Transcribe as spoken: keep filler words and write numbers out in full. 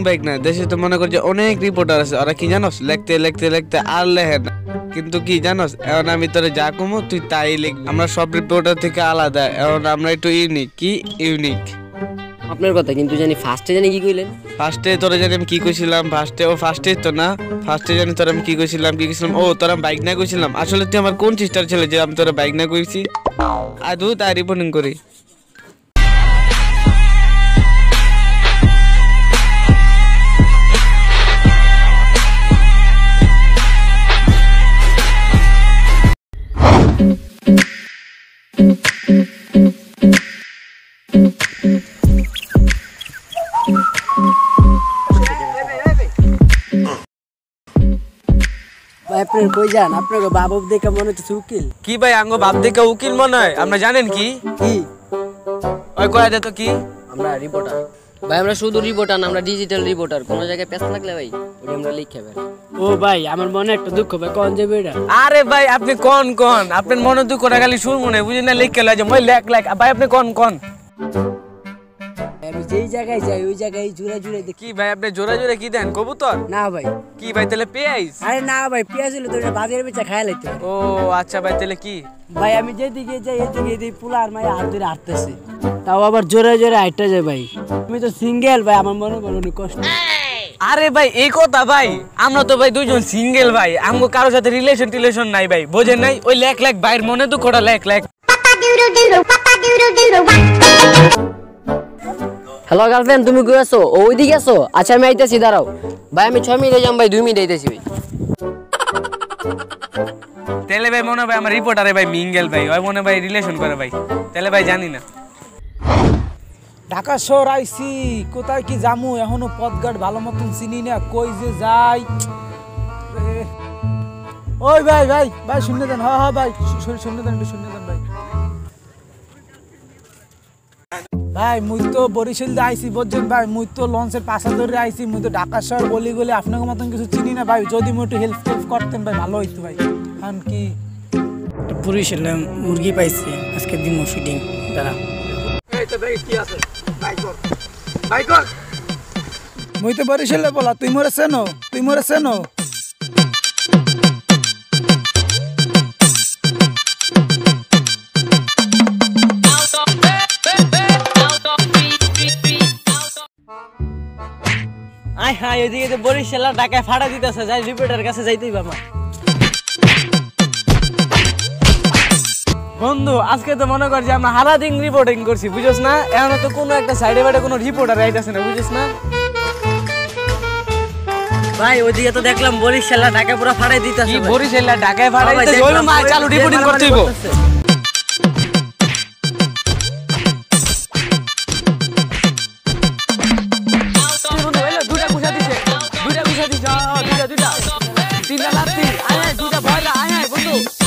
Bike না, দেশে তো মনে করছে অনেক রিপোর্টার আছে, ওরা কি জানোস লিখতে লিখতে লিখতে আর লেখে না, কিন্তু কি জানোস এখন আমি তোরে যা কমু তুই তাই লিখ। আমরা সব রিপোর্টার থেকে আলাদা, এখন আমরা একটু ইউনিক। কি ইউনিক? আপনার কথা কিন্তু জানি ফার্স্টে জানি কি কইলেন? ফার্স্টে তোরা জানি আমি কি কইছিলাম, ফার্স্টে ও ফার্স্টে তো না, ফার্স্টে জানি তোরা আমি কি কইছিলাম কি কইছিলাম ও তোরা বাইক না কইছিলাম। আসলে তুই আমার কোন সিস্টার ছেলে যে আমি তোরা বাইক না কইছি? আদু তাই রিপোর্টিং করি। আপনার কই যান? আপনার বাবু দেখে মনে হচ্ছে উকিল। কি ভাই আঙ্গো বাপ দেখে উকিল মনে হয়? আমরা জানেন কি কি ওই কয় দে তো কি? আমরা রিপোর্টার ভাই, আমরা শুধু রিপোর্টার না, আমরা ডিজিটাল রিপোর্টার। কোন জায়গায় পেছ লাগলে ভাই ওটা আমরা লিখে ফেল। ও ভাই আমার মনে একটা দুঃখ ভাই, কোন যাবে এটা? আরে ভাই আপনি কোন কোন আপনার মনে দুঃখটা খালি শুন মনে বুঝেন না, লিখে লাগে মই লেখ লেখ ভাই আপনি কোন কোন? আমি যেই জায়গায় যাই ওই জায়গায় জুড়ে জুড়ে দেখি। কি ভাই আপনি জোরে জোরে কি দেন? কবুতর? না ভাই। কি ভাই তাহলে পেঁয়াজ? আরে না ভাই, পেঁয়াজ হলে তো বাজারে বেচা খায় লাইতে। ও আচ্ছা ভাই তাহলে কি? ভাই আমি যেদিকে যাই এদিকে এদিকে পোলা আর মাই হাত ধরে হাঁটতেছে, তাও আবার জোরে জোরে হাঁটতে যায় ভাই। আমি তো সিঙ্গেল ভাই, আমার মনে করো অনেক কষ্ট। আরে ভাই এই কথা ভাই, আমরা তো ভাই দুইজন সিঙ্গেল ভাই, আমগো কারোর সাথে রিলেশন টিলেশন নাই ভাই, বোঝেন নাই? ওই লেখ লেখ ভাইয়ের মনে তো কোটা লেখ লেখ। হ্যালো গার্লফ্রেন্ড, তুমি কই আছো? ও ওইদিকে আছো? আচ্ছা আমি আইতেছি, দাঁড়াও ভাই। আমি ছয় মিনিটে যাম ভাই, দুই মিনিট আইতেছি ভাই। তেলে ভাই মনে ভাই আমার রিপোর্টারে ভাই মিঙ্গেল ভাই, ওই মনে ভাই রিলেশন করে ভাই, তেলে ভাই জানি না। ঢাকা শহর আইসি, কোথায় কি জামু এখনো পথঘাট ভালো মতন চিনি না, কই যে যাই। ওই ভাই ভাই ভাই শুনে দেন, হ্যাঁ হ্যাঁ ভাই শুনে দেন, একটু শুনে দেন ভাই। ভাই মুই তো বরিশাল দিয়ে আইসি, বুঝছেন ভাই? মুই তো লঞ্চের পাশা ধরে আইসি, মুই তো ঢাকা শহর গলি গলি আপনাকে মতন কিছু চিনি না ভাই। যদি মুই একটু হেল্প টেল্প করতেন ভাই ভালো হইতো ভাই। কারণ কি বরিশালে মুরগি পাইছি, আজকে দিন ফিটিং দাঁড়া। মুই তো বরিশালে বলা, তুই মোরে চেনো? তুই মোরে চেনো? আয় হায়, এদিকে তো বরিশাল ঢাকায় ফাড়া দিতেছে, যাই রিপোর্টার কাছে যাইতেই বাবা। বন্ধু আজকে তো মনে কর যে আমরা হারা দিন রিপোর্টিং করছি, বুঝছ না? এখন তো কোনো একটা সাইডে বাইডে কোনো রিপোর্টার আইতাছে না, বুঝছ না? ভাই ওইদিকে তো দেখলাম বরিশাল ঢাকা পুরো ফাড়াই দিতেছে। কি বরিশাল ঢাকায় ফাড়াই দিতেছে? ওই মা চালু রিপোর্টিং করতে হইব। দুইটা কুশা দিছে, দুইটা কুশা দিছে, দুইটা দুইটা তিনটা লাত্তি, আয় দুইটা ভয়লা, আয় বন্ধু।